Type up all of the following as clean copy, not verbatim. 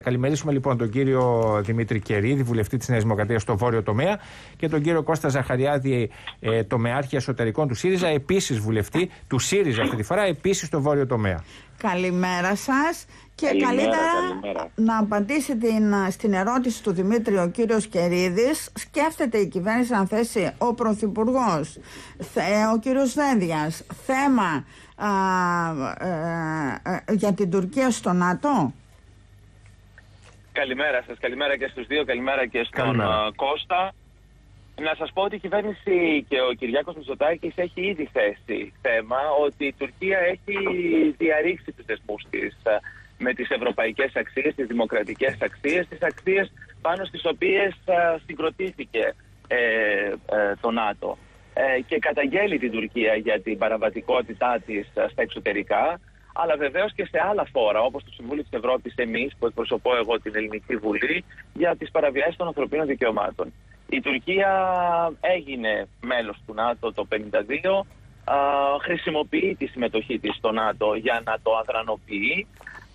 Καλημερίσουμε λοιπόν τον κύριο Δημήτρη Κερίδη, βουλευτή της Νέας Δημοκρατίας στο Βόρειο Τομέα, και τον κύριο Κώστα Ζαχαριάδη, τομεάρχη εσωτερικών του ΣΥΡΙΖΑ, επίσης βουλευτή του ΣΥΡΙΖΑ αυτή τη φορά, επίσης στο Βόρειο Τομέα. Καλημέρα σας. Και καλύτερα να απαντήσει στην ερώτηση του Δημήτρη ο κύριος Κερίδης. Σκέφτεται η κυβέρνηση να θέσει ο Πρωθυπουργός, ο κύριος Δένδιας, θέμα για την Τουρκία στο ΝΑΤΟ? Καλημέρα σας, καλημέρα και στους δύο, καλημέρα και στον Κώστα. Να σας πω ότι η κυβέρνηση και ο Κυριάκος Μητσοτάκης έχει ήδη θέσει θέμα ότι η Τουρκία έχει διαρρήξει τους δεσμούς της με τις ευρωπαϊκές αξίες, τις δημοκρατικές αξίες, τις αξίες πάνω στις οποίες συγκροτήθηκε το ΝΑΤΟ. Και καταγγέλει την Τουρκία για την παραβατικότητά της στα εξωτερικά, αλλά βεβαίως και σε άλλα φόρα, όπως το Συμβούλιο της Ευρώπης, εμείς που εκπροσωπώ εγώ την Ελληνική Βουλή, για τις παραβιάσεις των ανθρωπίνων δικαιωμάτων. Η Τουρκία έγινε μέλος του ΝΑΤΟ το 1952, χρησιμοποιεί τη συμμετοχή της στο ΝΑΤΟ για να το αδρανοποιεί,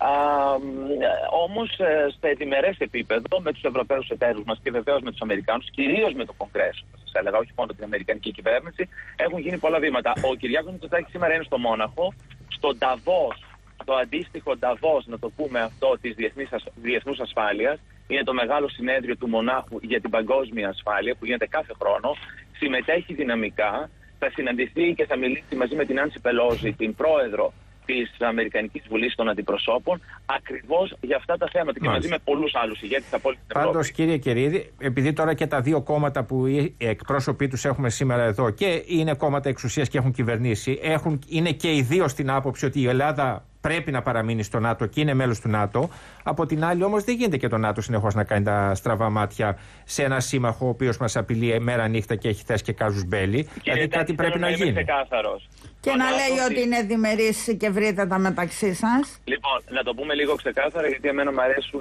όμως σε διμερές επίπεδο με τους Ευρωπαίους εταίρους μας και βεβαίως με τους Αμερικάνους, κυρίως με το Κογκρέσο, σας έλεγα, όχι μόνο την Αμερικανική κυβέρνηση, έχουν γίνει πολλά βήματα. Ο Κυριάκος Μητσοτάκης σήμερα είναι στο Μόναχο, στο Νταβός, το αντίστοιχο Νταβός, να το πούμε αυτό, της διεθνούς ασφάλειας. Είναι το μεγάλο συνέδριο του Μονάχου για την παγκόσμια ασφάλεια που γίνεται κάθε χρόνο. Συμμετέχει δυναμικά, θα συναντηθεί και θα μιλήσει μαζί με την Νάνση Πελόζη, την πρόεδρο της Αμερικανικής Βουλής των Αντιπροσώπων, ακριβώς για αυτά τα θέματα και μαζί με πολλούς άλλους ηγέτες από όλη την Ευρώπη. Πάντως, κύριε Κερίδη, επειδή τώρα και τα δύο κόμματα που οι εκπρόσωποι τους έχουμε σήμερα εδώ και είναι κόμματα εξουσίας και έχουν κυβερνήσει, είναι και οι δύο στην άποψη ότι η Ελλάδα πρέπει να παραμείνει στο ΝΑΤΟ και είναι μέλος του ΝΑΤΟ. Από την άλλη, όμως, δεν γίνεται και το ΝΑΤΟ συνεχώς να κάνει τα στραβά μάτια σε ένα σύμμαχο ο οποίος μας απειλεί μέρα νύχτα και έχει θέσει και κάζους μπέλη. Δηλαδή, κάτι πρέπει να γίνει. Και να λέει ότι είναι διμερείς και βρείτε μεταξύ σας. Λοιπόν, να το πούμε λίγο ξεκάθαρα, γιατί εμένα μου αρέσουν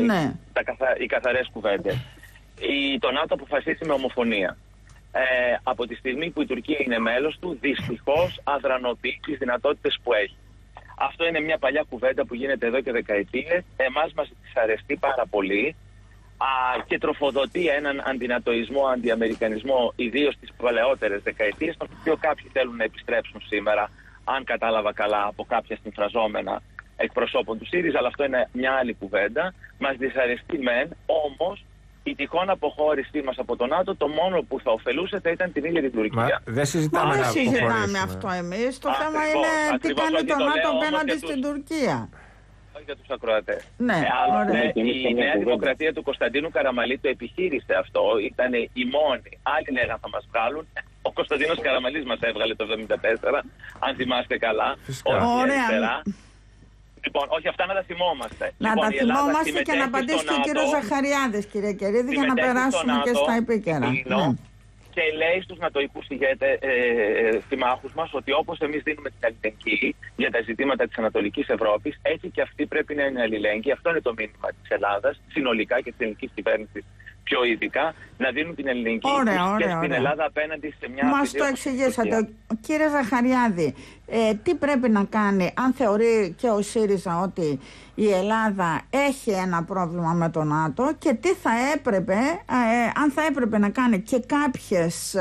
οι καθαρές κουβέντες. Το ΝΑΤΟ αποφασίσει με ομοφωνία. Από τη στιγμή που η Τουρκία είναι μέλος του, δυστυχώς αδρανοποιεί τις δυνατότητες που έχει. Αυτό είναι μια παλιά κουβέντα που γίνεται εδώ και δεκαετίες. Εμάς μας δυσαρεστεί πάρα πολύ και τροφοδοτεί έναν αντινατοισμό, αντιαμερικανισμό, ιδίως στις παλαιότερες δεκαετίες, τον οποίο κάποιοι θέλουν να επιστρέψουν σήμερα, αν κατάλαβα καλά, από κάποια συμφραζόμενα εκπροσώπων του ΣΥΡΙΖΑ, αλλά αυτό είναι μια άλλη κουβέντα. Μας δυσαρεστεί μεν, όμως η τυχόν αποχώρησή μας από το ΝΑΤΟ, το μόνο που θα ωφελούσε θα ήταν την ίδια την Τουρκία. Δεν συζητάμε αυτό εμείς. Το θέμα είναι τι κάνει το ΝΑΤο απέναντι στην Τουρκία. Για τους ακροατές. Ναι, η Νέα Δημοκρατία του Κωνσταντίνου Καραμαλή το επιχείρησε αυτό. Ήταν η μόνη. Άλλοι λέγαν θα μας βγάλουν. Ο Κωνσταντίνος Καραμαλής μας έβγαλε το 1974, αν θυμάστε καλά. Ωραία. Λοιπόν, όχι αυτά να τα θυμόμαστε. Να τα θυμόμαστε και να απαντήσει και ο κύριος Ζαχαριάδης, κύριε Κερίδη, για να περάσουμε και στα επίκαιρα. Και λέει στους νατοικούς συμμάχους μας ότι όπως εμείς δίνουμε την αλληλεγγύη για τα ζητήματα της Ανατολικής Ευρώπης, έτσι και αυτοί πρέπει να είναι αλληλέγγυοι. Αυτό είναι το μήνυμα της Ελλάδας, συνολικά και της ελληνικής κυβέρνησης πιο ειδικά, να δίνουν την αλληλεγγύη και στην Ελλάδα απέναντι σε μια... Μας το εξηγήσατε. Κύριε Ζαχαριάδη, τι πρέπει να κάνει, αν θεωρεί και ο ΣΥΡΙΖΑ ότι η Ελλάδα έχει ένα πρόβλημα με το ΝΑΤΟ, και τι θα έπρεπε, αν θα έπρεπε να κάνει και κάποιες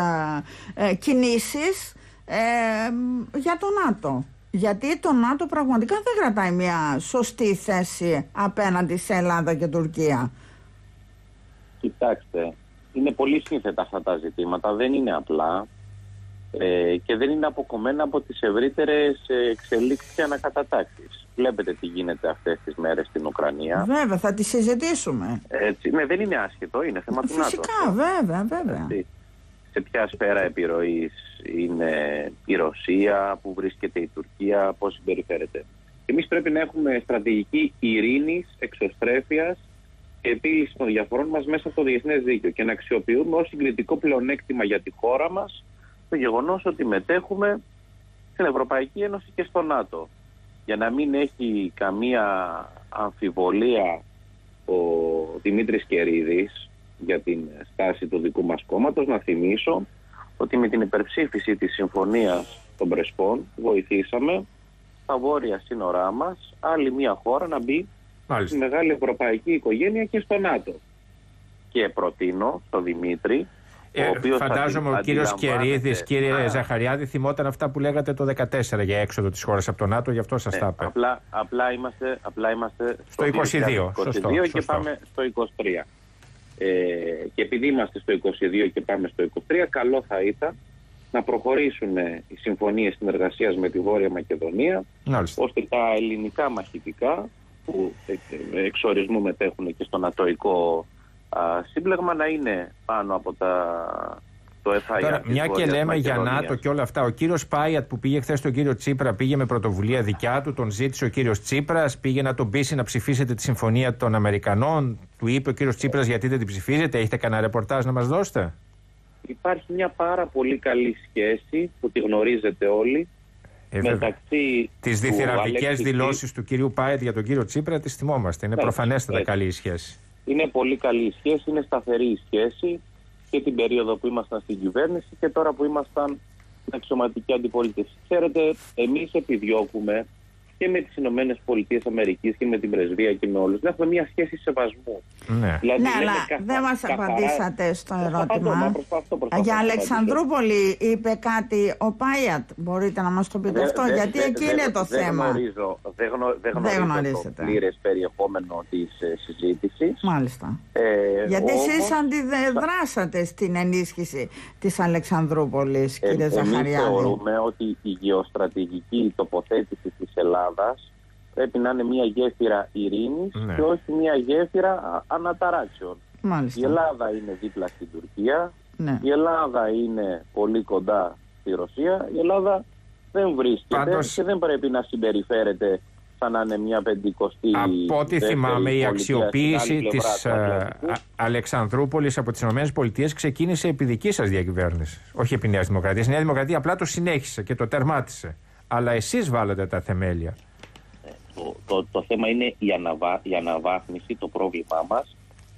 κινήσεις για το ΝΑΤΟ. Γιατί το ΝΑΤΟ πραγματικά δεν κρατάει μια σωστή θέση απέναντι σε Ελλάδα και Τουρκία. Κοιτάξτε, είναι πολύ σύνθετα αυτά τα ζητήματα, δεν είναι απλά και δεν είναι αποκομμένα από τις ευρύτερες εξελίξεις και ανακατατάξεις. Βλέπετε τι γίνεται αυτές τις μέρες στην Ουκρανία. Βέβαια, θα τη συζητήσουμε. Ναι, δεν είναι άσχετο, είναι θέμα του ΝΑΤΟ. Φυσικά, βέβαια. Σε ποια σφαίρα επιρροής είναι η Ρωσία, που βρίσκεται η Τουρκία, πώς συμπεριφέρεται. Εμείς πρέπει να έχουμε στρατηγική ειρήνης, εξωστρέφειας και επίλυση των διαφορών μας μέσα από το διεθνές δίκαιο και να αξιοποιούμε ως συγκριτικό πλεονέκτημα για τη χώρα μας το γεγονός ότι μετέχουμε στην Ευρωπαϊκή Ένωση και στο ΝΑΤΟ. Για να μην έχει καμία αμφιβολία ο Δημήτρης Κερίδης για την στάση του δικού μας κόμματος, να θυμίσω ότι με την υπερψήφιση της Συμφωνίας των Πρεσπών βοηθήσαμε στα βόρεια σύνορά μας άλλη μια χώρα να μπει στη μεγάλη ευρωπαϊκή οικογένεια και στο ΝΑΤΟ. Και προτείνω στον Δημήτρη, φαντάζομαι ο κύριος Κερίδης, κύριε Ζαχαριάδη, θυμόταν αυτά που λέγατε το 2014 για έξοδο της χώρας από το ΝΑΤΟ, γι' αυτό σας τα είπε. Απλά είμαστε στο 22 και πάμε στο 23. Και επειδή είμαστε στο 22 και πάμε στο 23, καλό θα ήταν να προχωρήσουν οι συμφωνίες συνεργασίας με τη Βόρεια Μακεδονία, ώστε τα ελληνικά μαχητικά που εξορισμού μετέχουν και στο νατοϊκό σύμπλεγμα να είναι πάνω από το FIR. Τώρα, μια και λέμε για ΝΑΤΟ και όλα αυτά, ο κύριος Πάιατ που πήγε χθες τον κύριο Τσίπρα πήγε με πρωτοβουλία δικιά του, τον ζήτησε ο κύριος Τσίπρας, πήγε να τον πείσει να ψηφίσετε τη συμφωνία των Αμερικανών. Του είπε ο κύριος Τσίπρας γιατί δεν την ψηφίζετε, έχετε κανένα ρεπορτάζ να μας δώσετε? Υπάρχει μια πάρα πολύ καλή σχέση που τη γνωρίζετε όλοι. Μεταξύ τις διθυραπικές δηλώσεις του κυρίου Πάιατ για τον κύριο Τσίπρα τις θυμόμαστε. Είναι προφανέστατα καλή η σχέση. Είναι πολύ καλή η σχέση, είναι σταθερή η σχέση και την περίοδο που ήμασταν στην κυβέρνηση και τώρα που ήμασταν στην αξιωματική αντιπολίτευση. Ξέρετε, εμείς επιδιώκουμε και με τις ΗΠΑ και με την πρεσβεία και με όλους να έχουμε μια σχέση σεβασμού. Ναι, δηλαδή, αλλά δεν μας απαντήσατε στο ερώτημα. Για Αλεξανδρούπολη είπε κάτι ο Πάιατ, μπορείτε να μας το πείτε αυτό, γιατί εκεί είναι το θέμα. Δεν γνωρίζω το πλήρες περιεχόμενο της συζήτησης. Μάλιστα. Γιατί εσείς αντιδράσατε στην ενίσχυση της Αλεξανδρούπολης, κύριε Ζαχαριάδη. Εμείς θεωρούμε ότι η γεωστρατηγική τοποθέτηση της Ελλάδας πρέπει να είναι μια γέφυρα ειρήνης και όχι μια γέφυρα αναταράξεων. Μάλιστα. Η Ελλάδα είναι δίπλα στην Τουρκία, η Ελλάδα είναι πολύ κοντά στη Ρωσία, η Ελλάδα δεν βρίσκεται και δεν πρέπει να συμπεριφέρεται σαν να είναι μια πεντηκοστή. Από ό,τι θυμάμαι, η αξιοποίηση της Αλεξανδρούπολης από τις ΗΠΑ ξεκίνησε επί δική σας διακυβέρνηση, όχι επί Νέας Δημοκρατίας. Η Νέα Δημοκρατία απλά το συνέχισε και το τερμάτισε. Αλλά εσείς βάλατε τα θεμέλια. Το θέμα είναι η αναβάθμιση, το πρόβλημά μας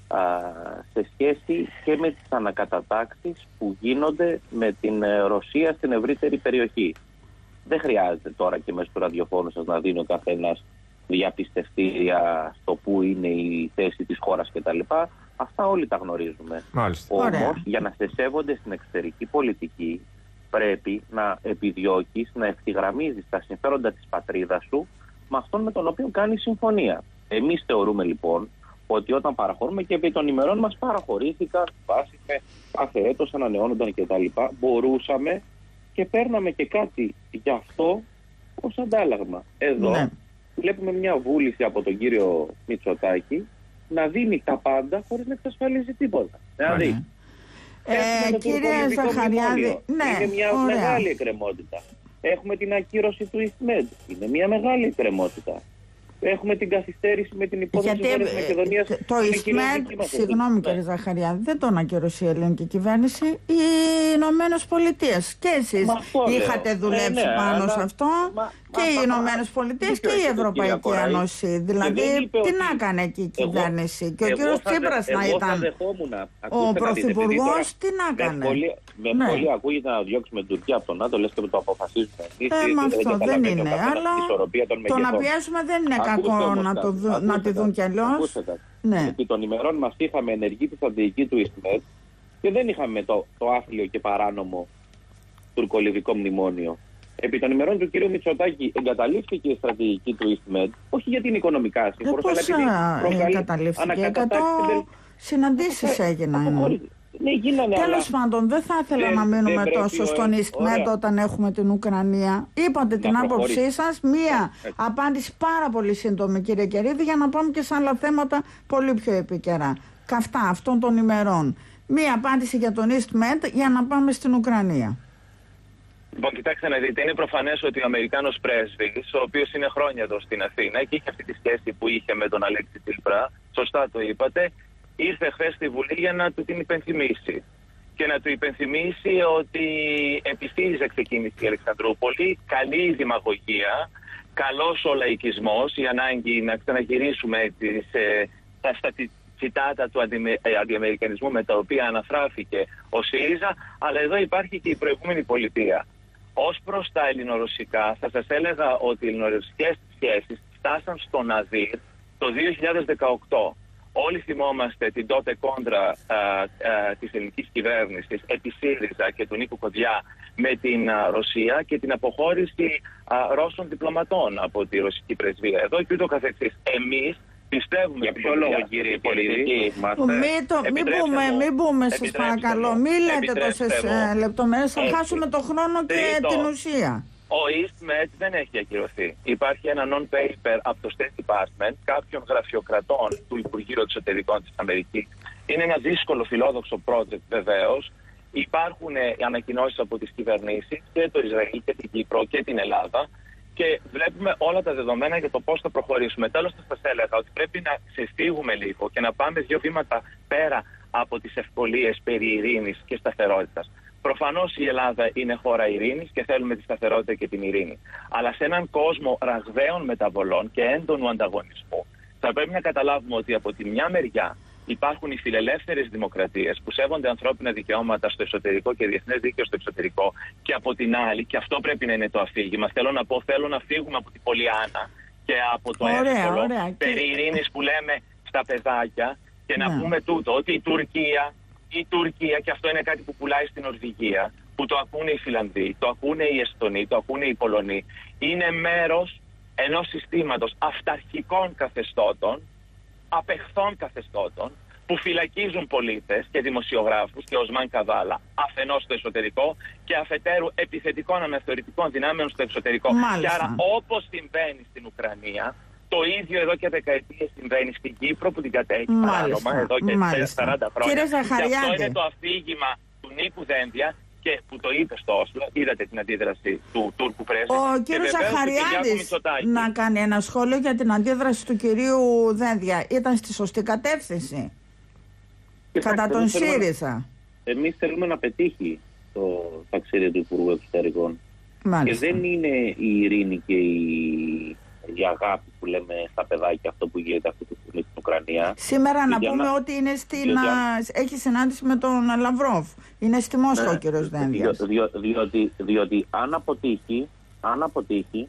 σε σχέση και με τις ανακατατάξεις που γίνονται με την Ρωσία στην ευρύτερη περιοχή. Δεν χρειάζεται τώρα και μέσα του ραδιοφώνου σας να δίνει ο καθένας διαπιστευτήρια στο που είναι η θέση της χώρας κτλ. Αυτά όλοι τα γνωρίζουμε. Όμως, για να σε σέβονται στην εξωτερική πολιτική, πρέπει να επιδιώκεις, να ευθυγραμμίζεις τα συμφέροντα της πατρίδας σου με αυτόν με τον οποίο κάνει συμφωνία. Εμείς θεωρούμε λοιπόν ότι όταν παραχωρούμε, και επί των ημερών μας παραχωρήθηκαν βάσει με κάθε έτος, ανανεώνονταν κτλ. Μπορούσαμε και παίρναμε και κάτι γι' αυτό ως αντάλλαγμα. Εδώ βλέπουμε μια βούληση από τον κύριο Μητσοτάκη να δίνει τα πάντα χωρίς να εξασφαλίζει τίποτα. Δηλαδή, κύριε Ζαχαριάδη, είναι μια μεγάλη εκκρεμότητα. Έχουμε την ακύρωση του EastMed, είναι μια μεγάλη εκκρεμότητα. Έχουμε την καθυστέρηση με την υπόθεση της Βόρειας Μακεδονίας. Το EastMed, συγγνώμη κύριε Ζαχαριάδη, δεν τον ακύρωσε η ελληνική κυβέρνηση, οι Ηνωμένες Πολιτείες. Και εσείς είχατε δουλέψει πάνω σε αυτό, και οι Ηνωμένες Πολιτείες και η Ευρωπαϊκή Ένωση. Δηλαδή, τι να έκανε εκεί η κυβέρνηση? Και ο κύριος Τσίπρας να ήταν ο πρωθυπουργός, τι να έκανε? Με πολύ ακούγεται να διώξουμε την Τουρκία από τον ΝΑΤΟ, λες και το αποφασίζουμε εμείς. Αυτό δεν είναι, αλλά το να πιέσουμε δεν είναι κακό να τη δουν κι αλλιώς. Επί των ημερών μας είχαμε ενεργή τη στρατηγική του EastMed και δεν είχαμε το άθλιο και παράνομο τουρκολιβικό μνημόνιο. Επί των ημερών του κ. Μητσοτάκη εγκαταλείφθηκε η στρατηγική του EastMed, όχι γιατί είναι οικονομικά σύμφωνα, αλλά επειδή εγκαταλείφθηκε? 100 συναντήσεις έγιναν. Τέλος πάντων, δεν θα ήθελα να μείνουμε τόσο στον EastMed όταν έχουμε την Ουκρανία. Είπατε την άποψή σας, μία απάντηση πάρα πολύ σύντομη κύριε Κερίδη, για να πάμε και σε άλλα θέματα πολύ πιο επίκαιρα. Καυτά αυτών των ημερών. Μία απάντηση για τον EastMed για να πάμε στην Ουκρανία. Λοιπόν, κοιτάξτε να δείτε, είναι προφανές ότι ο Αμερικάνος πρέσβης, ο οποίος είναι χρόνια εδώ στην Αθήνα και είχε αυτή τη σχέση που είχε με τον Αλέξη Τσίπρα, σωστά το είπατε, ήρθε χθες στη Βουλή για να του την υπενθυμίσει. Και να του υπενθυμίσει ότι επιστήριζε ξεκίνηση η Αλεξανδρούπολη, καλή η δημαγωγία, καλός ο λαϊκισμός, η ανάγκη να ξαναγυρίσουμε τα τσιτάτα του αντιαμερικανισμού με τα οποία αναφράφηκε ο ΣΥΡΙΖΑ, αλλά εδώ υπάρχει και η προηγούμενη πολιτεία. Ως προς τα ελληνορωσικά, θα σας έλεγα ότι οι ελληνορωσικές σχέσεις φτάσαν στο ναδύρ Το 2018 όλοι θυμόμαστε την τότε κόντρα της ελληνικής κυβέρνησης επί ΣΥΡΙΖΑ και του Νίκου Κοντζιά με την Ρωσία και την αποχώρηση Ρώσων διπλωματών από τη ρωσική πρεσβεία εδώ και ούτω καθεξής. Εμείς πιστεύουμε για ποιο λόγο, κύριε Κυρίδη? Μην μπούμε, σας παρακαλώ. Μην λέτε τόσες λεπτομέρειες. Θα χάσουμε το χρόνο και την ουσία. Ο EastMed δεν έχει ακυρωθεί. Υπάρχει ένα non-paper από το State Department κάποιων γραφειοκρατών του Υπουργείου Εξωτερικών της Αμερικής. Είναι ένα δύσκολο φιλόδοξο project βεβαίως. Υπάρχουν ανακοινώσεις από τις κυβερνήσεις και το Ισραήλ και την Κύπρο και την Ελλάδα και βλέπουμε όλα τα δεδομένα για το πώς θα προχωρήσουμε. Τέλος, θα σας έλεγα ότι πρέπει να ξεφύγουμε λίγο και να πάμε 2 βήματα πέρα από τις ευκολίες περί ειρήνης και σταθερότητας. Προφανώς η Ελλάδα είναι χώρα ειρήνης και θέλουμε τη σταθερότητα και την ειρήνη. Αλλά σε έναν κόσμο ραγδαίων μεταβολών και έντονου ανταγωνισμού θα πρέπει να καταλάβουμε ότι από τη μια μεριά υπάρχουν οι φιλελεύθερες δημοκρατίες που σέβονται ανθρώπινα δικαιώματα στο εσωτερικό και διεθνές δίκαιο στο εξωτερικό, και από την άλλη, και αυτό πρέπει να είναι το αφήγημα, θέλω να φύγουμε από την Πολιάνα και από το εύκολο περί ειρήνης που λέμε στα παιδάκια και να πούμε τούτο, ότι η Τουρκία, και αυτό είναι κάτι που πουλάει στην Νορβηγία, που το ακούνε οι Φιλανδοί, το ακούνε οι Εστονοί, το ακούνε οι Πολωνοί, είναι μέρος ενός συστήματος αυταρχικών καθεστώτων, απεχθών καθεστώτων, που φυλακίζουν πολίτες και δημοσιογράφους και Οσμάν Καβάλα αφενός στο εσωτερικό και αφετέρου επιθετικών αναθεωρητικών δυνάμεων στο εξωτερικό. Μάλιστα. Και άρα, όπως συμβαίνει στην Ουκρανία, το ίδιο εδώ και δεκαετίες συμβαίνει στην Κύπρο, που την κατέχει παράνομα εδώ και 40 χρόνια. Κύριε Ζαχαριάδη, και αυτό είναι το αφήγημα του Νίκου Δένδια και που το είπε στο Όσλο. Είδατε την αντίδραση του Τούρκου πρέσβη. Ο κύριος Ζαχαριάδης να κάνει ένα σχόλιο για την αντίδραση του κυρίου Δένδια. Ήταν στη σωστή κατεύθυνση κατά τον ΣΥΡΙΖΑ? Εμείς θέλουμε να πετύχει το ταξίδι του Υπουργού Εξωτερικών. Μάλιστα. Και δεν είναι η ειρήνη και η αγάπη που λέμε στα παιδάκια αυτό που γίνεται αυτή τη στιγμή στην Ουκρανία. Σήμερα να πούμε ότι είναι έχει συνάντηση με τον Λαυρόβ. Είναι στη Μόσχα ο κύριος Δένδιας. Διότι αν αποτύχει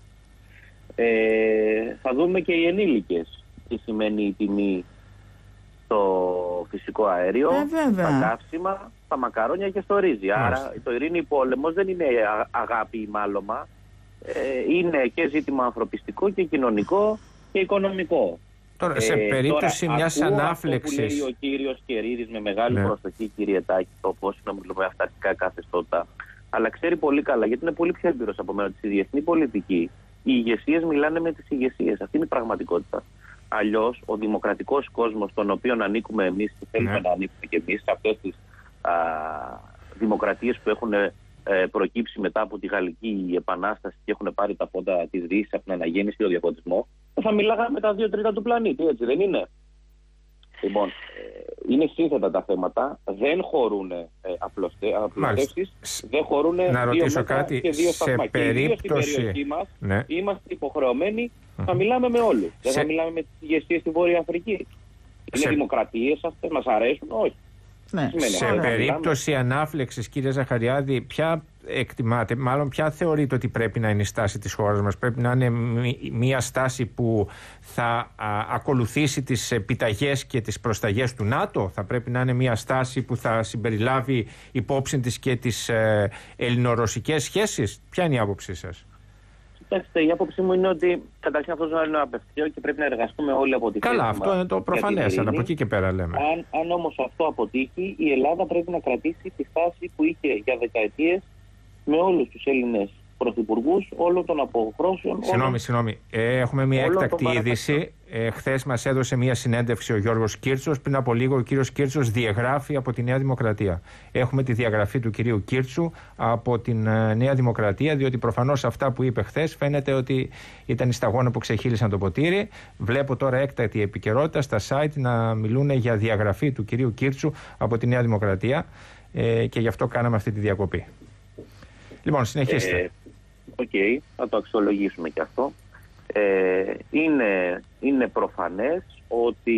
θα δούμε και οι ενήλικες τι σημαίνει η τιμή στο φυσικό αέριο, στα καύσιμα, στα μακαρόνια και στο ρύζι. Άρα το ειρήνη πόλεμος δεν είναι αγάπη ή μάλωμα. Είναι και ζήτημα ανθρωπιστικό και κοινωνικό και οικονομικό. Τώρα, σε περίπτωση μιας ανάφλεξης. Αυτό που λέει ο κύριος Κερίδης με μεγάλη προσοχή, κύριε Τάκη, το πώς να μιλούμε αυταρχικά καθεστώτα, αλλά ξέρει πολύ καλά, γιατί είναι πολύ πιο έμπειρος από μένα, ότι στη διεθνή πολιτική οι ηγεσίες μιλάνε με τις ηγεσίες. Αυτή είναι η πραγματικότητα. Αλλιώς, ο δημοκρατικός κόσμος, τον οποίο ανήκουμε εμείς και θέλουμε να ανήκουμε και εμείς, σε αυτές τις δημοκρατίες που έχουν προκύψει μετά από τη Γαλλική Επανάσταση και έχουν πάρει τα πόντα της Δύσης από την αναγέννηση και τον διαφωτισμό, θα μιλάγαμε με τα 2 τρίτα του πλανήτη, έτσι δεν είναι? Λοιπόν, είναι σύνθετα τα θέματα, δεν χωρούν απλωστεύσεις, δεν χωρούν δύο μέτρα και δύο σταθμά. Και ιδίως στην περιοχή μας είμαστε υποχρεωμένοι να μιλάμε με όλους. Δεν θα μιλάμε με τις ηγεσίες στη Βόρεια Αφρική. Είναι δημοκρατίες αυτές, μας αρέσουν? Όχι. Σε περίπτωση ανάφλεξης, κύριε Ζαχαριάδη, ποια εκτιμάτε, μάλλον ποια θεωρείτε ότι πρέπει να είναι η στάση της χώρας μας? Πρέπει να είναι μια στάση που θα ακολουθήσει τις επιταγές και τις προσταγές του ΝΑΤΟ? Θα πρέπει να είναι μια στάση που θα συμπεριλάβει υπόψη της και τις ελληνορωσικές σχέσεις? Ποια είναι η άποψή σας? Κοιτάξτε, η άποψή μου είναι ότι καταρχήν αυτό δεν είναι απευθείο και πρέπει να εργαστούμε όλοι από τη θέση. Καλά, αυτό είναι το προφανές, αλλά από εκεί και πέρα λέμε. Αν όμως αυτό αποτύχει, η Ελλάδα πρέπει να κρατήσει τη στάση που είχε για δεκαετίες με όλους τους Έλληνες πρωθυπουργούς όλων των αποχρώσεων. Συγγνώμη. Έχουμε μια έκτακτη είδηση. Χθες μας έδωσε μια συνέντευξη ο Γιώργος Κίρτσος. Πριν από λίγο ο κύριος Κίρτσος διαγράφει από τη Νέα Δημοκρατία. Έχουμε τη διαγραφή του κυρίου Κίρτσου από την Νέα Δημοκρατία, διότι προφανώς αυτά που είπε χθες φαίνεται ότι ήταν η σταγόνα που ξεχύλισαν το ποτήρι. Βλέπω τώρα έκτακτη επικαιρότητα στα site να μιλούν για διαγραφή του κυρίου Κίρτσου από τη Νέα Δημοκρατία και γι' αυτό κάναμε αυτή τη διακοπή. Λοιπόν, συνεχίστε. Θα το αξιολογήσουμε και αυτό. Είναι προφανές ότι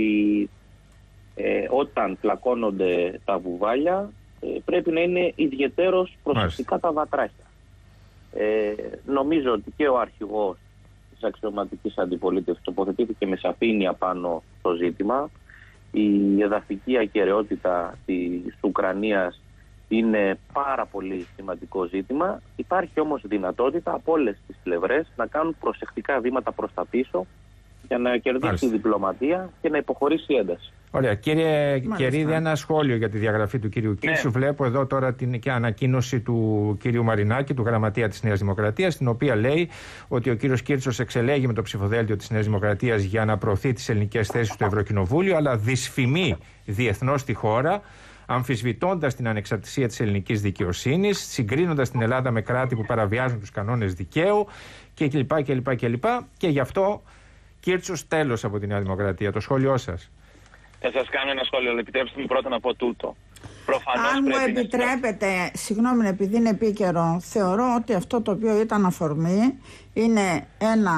όταν πλακώνονται τα βουβάλια πρέπει να είναι ιδιαιτέρως προσεκτικά τα βατράχια. Νομίζω ότι και ο αρχηγός της αξιωματικής αντιπολίτευσης τοποθετήθηκε με σαφήνεια πάνω στο ζήτημα. Η εδαφική ακεραιότητα της Ουκρανίας είναι πάρα πολύ σημαντικό ζήτημα. Υπάρχει όμως δυνατότητα από όλες τις πλευρές να κάνουν προσεκτικά βήματα προς τα πίσω για να κερδίσει η διπλωματία και να υποχωρήσει η ένταση. Ωραία. Κύριε Κερίδη, ένα σχόλιο για τη διαγραφή του κυρίου Κίρτσου. Βλέπω εδώ τώρα την ανακοίνωση του κυρίου Μαρινάκη, του γραμματεία της Νέας Δημοκρατίας, στην οποία λέει ότι ο κύριος Κίρτσος εξελέγει με το ψηφοδέλτιο της Νέας Δημοκρατίας για να προωθεί τις ελληνικές θέσεις στο Ευρωκοινοβούλιο, αλλά δυσφημεί διεθνώς τη χώρα, αμφισβητώντας την ανεξαρτησία της ελληνικής δικαιοσύνης, συγκρίνοντας την Ελλάδα με κράτη που παραβιάζουν τους κανόνες δικαίου κλπ. Και γι' αυτό Κίρτσος τέλος από τη Νέα Δημοκρατία. Το σχόλιο σας? Θα σας κάνω ένα σχόλιο, αλλά επιτρέψτε μου πρώτα να πω τούτο. Προφανώς αν μου επιτρέπετε, συγγνώμη επειδή είναι επίκαιρο, θεωρώ ότι αυτό το οποίο ήταν αφορμή είναι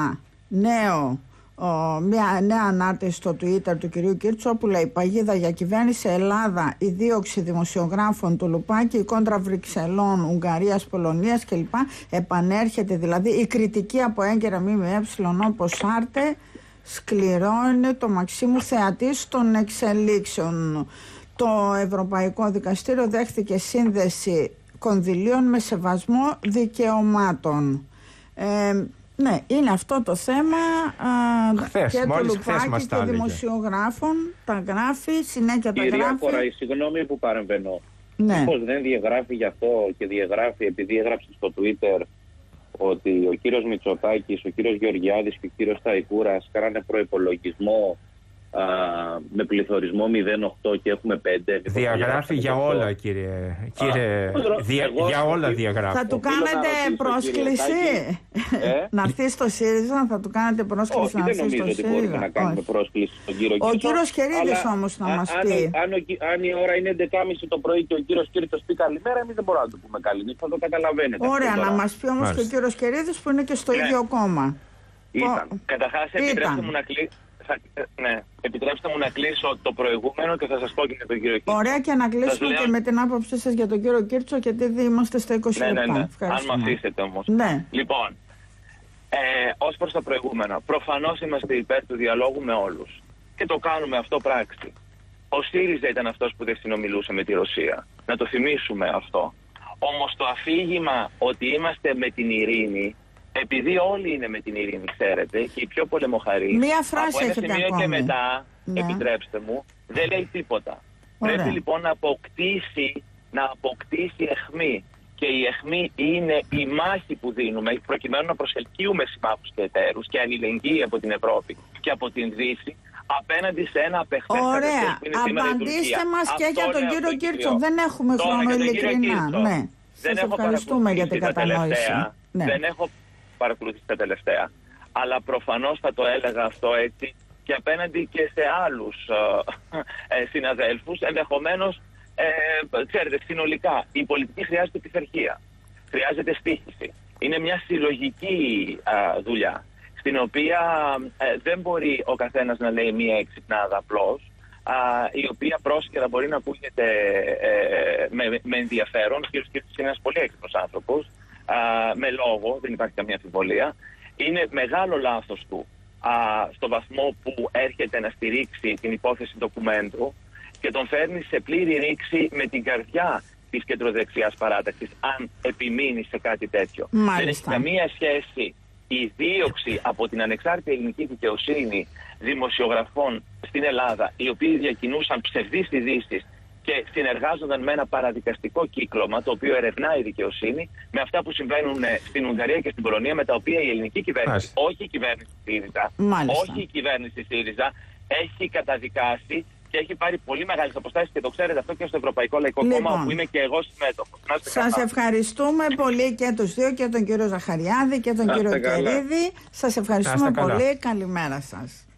μια νέα ανάρτηση στο Twitter του κυρίου Κίρτσου, όπου λέει «Παγίδα για κυβέρνηση Ελλάδα, η δίωξη δημοσιογράφων του Λουπάκη, η κόντρα Βρυξελών, Ουγγαρίας, Πολωνίας κλπ. Επανέρχεται δηλαδή η κριτική από έγκαιρα ΜΜΕ όπως Άρτε, σκληρώνει το Μαξίμου θεατής των εξελίξεων. Το Ευρωπαϊκό Δικαστήριο δέχθηκε σύνδεση κονδυλίων με σεβασμό δικαιωμάτων». Ναι, είναι αυτό το θέμα και του Λουπάκη και δημοσιογράφων. Τα γράφει, συνέχεια τα γράφει. Κυρία Κοραή, συγγνώμη που παρεμβαίνω. Ναι. Μήπως δεν διαγράφει γι' αυτό και διαγράφει επειδή έγραψε στο Twitter ότι ο κύριος Μητσοτάκης, ο κύριος Γεωργιάδης και ο κύριος Σταϊκούρας κάνανε προϋπολογισμό με πληθωρισμό 0,8 και έχουμε 5. Διαγράφει για όλα, κύριε. Για όλα διαγράφει. Θα του κάνετε πρόσκληση να έρθει στο ΣΥΡΙΖΑ, θα του κάνετε πρόσκληση να έρθει στο ΣΥΡΙΖΑ? Όχι, δεν νομίζω ότι μπορούμε να κάνουμε πρόσκληση στον κύριο Κίρτσο. Ο κύριος Κερίδης όμως να μας πει. Αν η ώρα είναι 11.30 το πρωί και ο κύριος Κίρτσος πει καλημέρα, εμείς δεν μπορούμε να του πούμε καληνύχτα, θα το καταλαβαίνετε. Ωραία, να μας πει όμως και ο κύριος Κερίδης που είναι και στο ίδιο κόμμα. Καταρχάς, επιτρέψτε μου να κλείσω το προηγούμενο και θα σας πω και για τον κύριο Κίρτσο. Ωραία, και να κλείσουμε και με την άποψή σας για τον κύριο Κίρτσο, γιατί ήδη είμαστε στα 20 λεπτά. Ναι. Αν με αφήσετε όμως. Ναι. Λοιπόν, ως προς το προηγούμενο, προφανώς είμαστε υπέρ του διαλόγου με όλους. Και το κάνουμε αυτό πράξη. Ο ΣΥΡΙΖΑ ήταν αυτός που δεν συνομιλούσε με τη Ρωσία. Να το θυμίσουμε αυτό. Όμως το αφήγημα ότι είμαστε με την ειρήνη, επειδή όλοι είναι με την ειρήνη, ξέρετε, και οι πιο πολεμοχαροί, μία φράση από ένα έχετε σημείο ακόμη. και μετά, επιτρέψτε μου, δεν λέει τίποτα. Ωραία. Πρέπει λοιπόν να αποκτήσει αιχμή. Και η αιχμή είναι η μάχη που δίνουμε προκειμένου να προσελκύουμε συμμάχους και εταίρους και αλληλεγγύη από την Ευρώπη και από την Δύση απέναντι σε ένα απεχθές καταστροφή που είναι σήμερα η Τουρκία. Απαντήστε μας και για τον κύριο Κίρτσο. Δεν έχουμε χρόνο, ειλικρινά. Ναι. Σας ευχαριστούμε για την κατανόηση. Δεν έχω παρακολουθήσει τα τελευταία. Αλλά προφανώς θα το έλεγα αυτό έτσι και απέναντι και σε άλλους συναδέλφους. Ενδεχομένως, ξέρετε, συνολικά η πολιτική χρειάζεται πειθαρχία. Χρειάζεται στοίχηση. Είναι μια συλλογική δουλειά, στην οποία δεν μπορεί ο καθένας να λέει μία εξυπνάδα απλώς, η οποία πρόσκαιρα μπορεί να ακούγεται με ενδιαφέρον. Ο κ. Κίρτσος είναι ένας πολύ έξυπνος άνθρωπος, με λόγο, δεν υπάρχει καμία αμφιβολία. Είναι μεγάλο λάθος του στο βαθμό που έρχεται να στηρίξει την υπόθεση ντοκουμέντου και τον φέρνει σε πλήρη ρήξη με την καρδιά της κεντροδεξιάς παράταξης, αν επιμείνει σε κάτι τέτοιο. Μάλιστα. Δεν έχει καμία σχέση η δίωξη από την ανεξάρτητη ελληνική δικαιοσύνη δημοσιογραφών στην Ελλάδα, οι οποίοι διακινούσαν ψευδείς ειδήσεις και συνεργάζονταν με ένα παραδικαστικό κύκλωμα, το οποίο ερευνάει η δικαιοσύνη, με αυτά που συμβαίνουν στην Ουγγαρία και στην Πολωνία, με τα οποία η ελληνική κυβέρνηση, όχι η κυβέρνηση ΣΥΡΙΖΑ, όχι η κυβέρνηση ΣΥΡΙΖΑ, έχει καταδικάσει και έχει πάρει πολύ μεγάλες αποστάσεις, και το ξέρετε αυτό και στο Ευρωπαϊκό Λαϊκό Κόμμα, όπου είμαι και εγώ συμμέτοχος. Σας ευχαριστούμε πολύ και τους δύο, και τον κύριο Ζαχαριάδη και τον κύριο Κερίδη. Σας ευχαριστούμε πολύ. Καλημέρα σας.